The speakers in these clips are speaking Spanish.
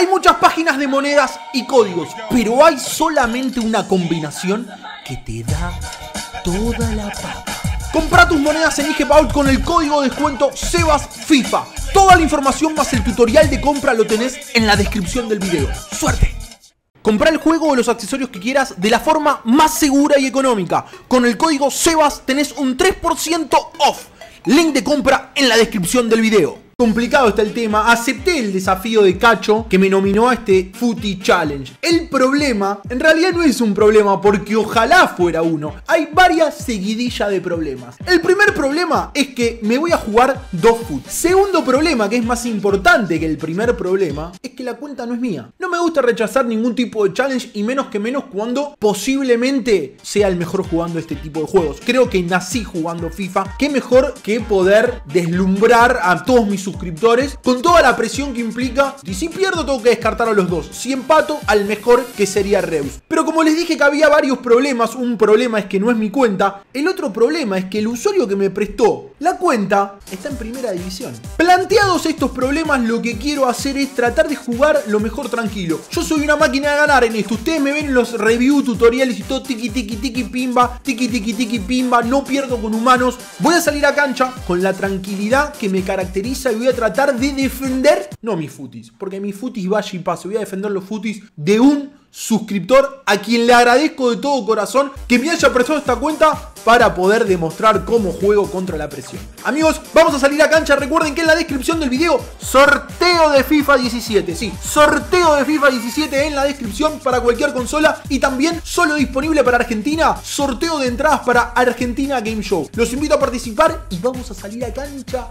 Hay muchas páginas de monedas y códigos, pero hay solamente una combinación que te da toda la papa. Compra tus monedas en IGPaul con el código de descuento SebasFIFA. Toda la información más el tutorial de compra lo tenés en la descripción del video. ¡Suerte! Comprá el juego o los accesorios que quieras de la forma más segura y económica. Con el código SEBAS tenés un 3% off. Link de compra en la descripción del video. Complicado está el tema, acepté el desafío de Cacho que me nominó a este Footy Challenge. El problema, en realidad no es un problema porque ojalá fuera uno. Hay varias seguidillas de problemas. El primer problema es que me voy a jugar 2 foot. Segundo problema, que es más importante que el primer problema, es que la cuenta no es mía. No me gusta rechazar ningún tipo de challenge y menos cuando posiblemente sea el mejor jugando este tipo de juegos. Creo que nací jugando FIFA. Qué mejor que poder deslumbrar a todos mis suscriptores con toda la presión que implica. Y si pierdo tengo que descartar a los dos. Si empato al mejor, que sería Reus. Pero como les dije que había varios problemas, un problema es que no es mi cuenta. El otro problema es que el usuario que me prestó la cuenta está en primera división. Planteados estos problemas, lo que quiero hacer es tratar de jugar lo mejor tranquilo. Yo soy una máquina de ganar en esto. Ustedes me ven en los review tutoriales y todo tiki tiki tiki pimba, tiki tiki tiki pimba. No pierdo con humanos. Voy a salir a cancha con la tranquilidad que me caracteriza y voy a tratar de defender, no mis footies, porque mis footies vaya y pase. Voy a defender los footies de un suscriptor a quien le agradezco de todo corazón que me haya prestado esta cuenta para poder demostrar cómo juego contra la presión. Amigos, vamos a salir a cancha. Recuerden que en la descripción del video, sorteo de FIFA 17. Sí, sorteo de FIFA 17 en la descripción para cualquier consola. Y también solo disponible para Argentina, sorteo de entradas para Argentina Game Show. Los invito a participar y vamos a salir a cancha.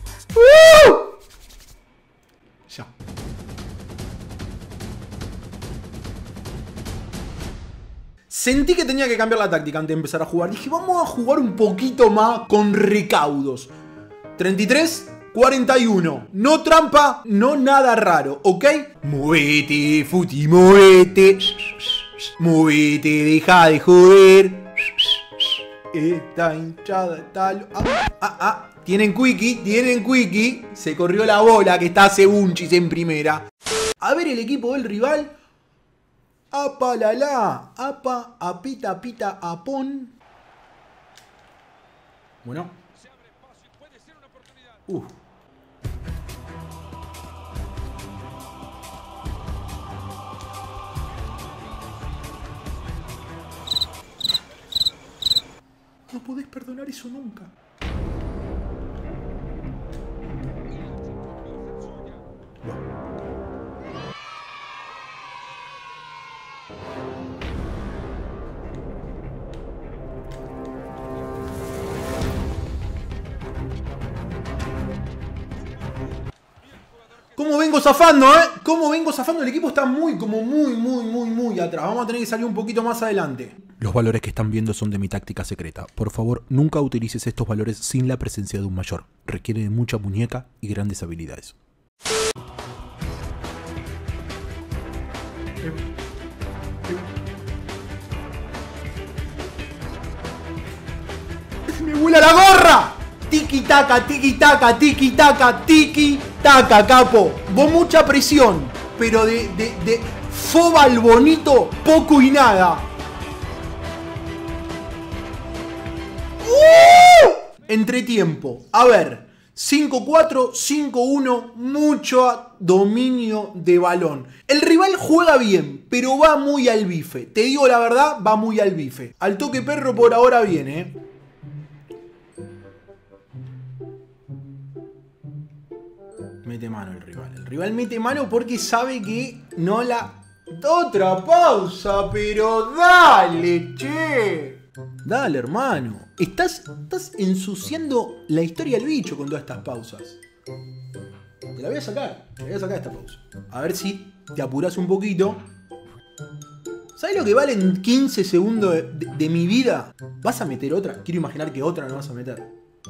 Ya. Sentí que tenía que cambiar la táctica antes de empezar a jugar. Dije, vamos a jugar un poquito más con recaudos. 33, 41. No trampa, no nada raro, ¿ok? Movete, Footy, movete. Movete, deja de joder. Esta hinchada está... Tienen quickie. Se corrió la bola que está Sebunchis en primera. A ver el equipo del rival. Apa la la. Apa, apita, pita, apón. Bueno. No podés perdonar eso nunca. ¿Cómo vengo zafando, ¿Cómo vengo zafando? El equipo está muy atrás. Vamos a tener que salir un poquito más adelante. Los valores que están viendo son de mi táctica secreta. Por favor, nunca utilices estos valores sin la presencia de un mayor. Requiere de mucha muñeca y grandes habilidades. ¡Me vuela la gorra! Tiki taka, tiki taka, tiki taka, tiki taka, capo. Vos mucha presión, pero de foba al bonito, poco y nada. Entretiempo. A ver, 5-4, 5-1, mucho dominio de balón. El rival juega bien, pero va muy al bife. Te digo la verdad, va muy al bife. Al toque perro por ahora viene, Mete mano el rival. El rival mete mano porque sabe que no la... Otra pausa, pero dale, che. Dale, hermano. Estás ensuciando la historia del bicho con todas estas pausas. Te la voy a sacar. Te voy a sacar esta pausa. A ver si te apuras un poquito. ¿Sabes lo que valen 15 segundos de mi vida? ¿Vas a meter otra? Quiero imaginar que otra no vas a meter.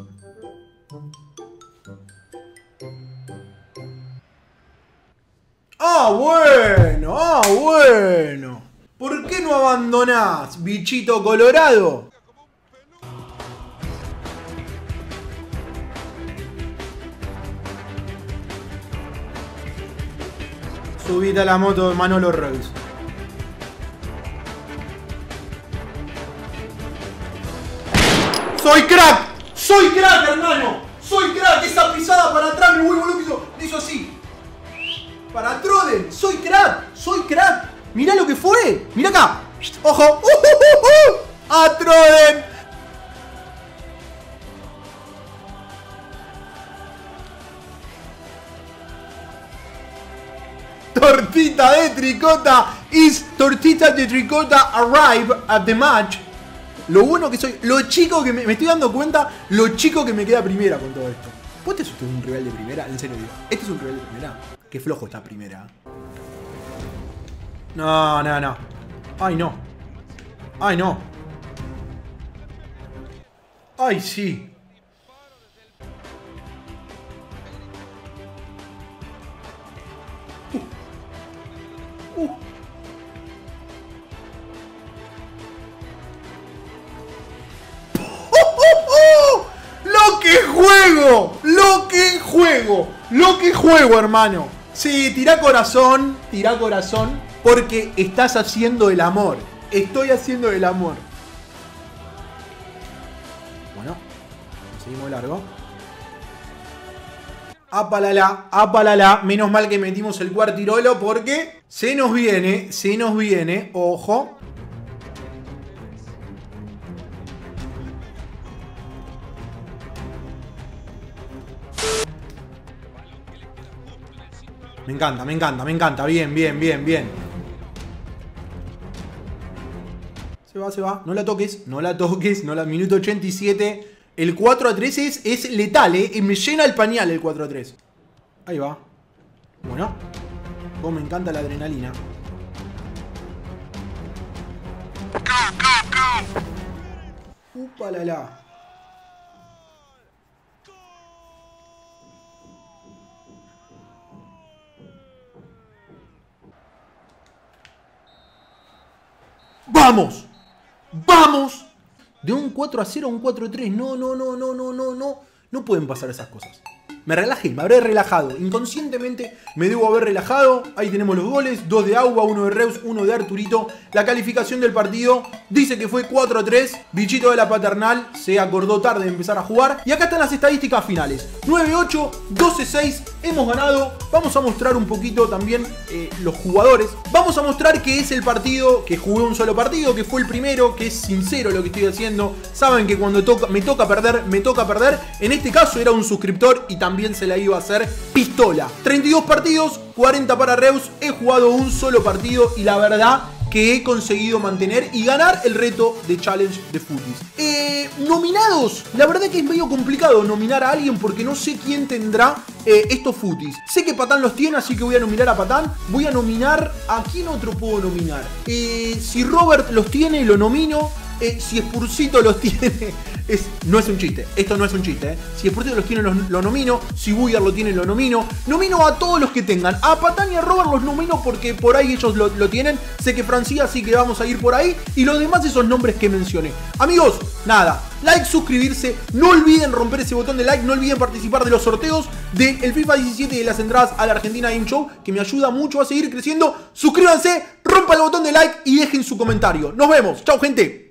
Bueno. ¿Por qué no abandonás, bichito colorado? Subite a la moto de Manolo Reus. ¡Soy crack! ¡Soy crack, hermano! ¡Soy crack! Esa pisada para atrás me vuelvo loco. Hizo así. Para Troden. ¡Soy crack! ¡Soy crack! Mirá lo que fue. Mirá acá. ¡Ojo! ¡A Troden! Tortita de tricota. Is tortita de tricota arrive at the match. Lo bueno que soy, lo chico que me estoy dando cuenta, lo chico que me queda primera con todo esto. ¿Vos te sos un rival de primera? En serio digo, ¿este es un rival de primera? Qué flojo está primera. No, no, no. Ay, no. Ay, no. Ay, sí. ¡Lo que juego! ¡Lo que juego! ¡Lo que juego, hermano! Sí, tira corazón, porque estás haciendo el amor. Estoy haciendo el amor. Bueno, seguimos largo. Apalala. Menos mal que metimos el cuartirolo porque se nos viene, ojo. Me encanta. Bien. Se va. No la toques. Minuto 87. El 4-3 es letal, me llena el pañal el 4-3. Ahí va. Bueno. Me encanta la adrenalina. Upalala. ¡Vamos! De un 4-0 a un 4-3. No pueden pasar esas cosas. Me habré relajado. Inconscientemente me debo haber relajado. Ahí tenemos los goles. 2 de Agua, 1 de Reus, 1 de Arturito. La calificación del partido dice que fue 4-3. Bichito de la paternal se acordó tarde de empezar a jugar. Y acá están las estadísticas finales. 9-8, 12-6. Hemos ganado. Vamos a mostrar un poquito también los jugadores. Vamos a mostrar que es el partido, que jugué un solo partido, que fue el primero, que es sincero lo que estoy haciendo. Saben que cuando me toca perder. En este caso era un suscriptor y también se la iba a hacer pistola. 32 partidos, 40 para Reus. He jugado un solo partido y la verdad que he conseguido mantener y ganar el reto de Challenge de Footies. Nominados. La verdad que es medio complicado nominar a alguien porque no sé quién tendrá estos Footies. Sé que Patán los tiene, así que voy a nominar a Patán. Voy a nominar... ¿A quién otro puedo nominar? Si Robert los tiene, lo nomino. Si Spursito los tiene... no es un chiste. Esto no es un chiste. Si Spursito los tiene, lo nomino. Si Buyer lo tiene, lo nomino. Nomino a todos los que tengan. A Patán y a Robert los nomino porque por ahí ellos lo tienen. Sé que Francia, así que vamos a ir por ahí. Y los demás, esos nombres que mencioné. Amigos, nada. Like, suscribirse. No olviden romper ese botón de like. No olviden participar de los sorteos del FIFA 17 y de las entradas a la Argentina Game Show, que me ayuda mucho a seguir creciendo. Suscríbanse, rompan el botón de like y dejen su comentario. Nos vemos. Chau, gente.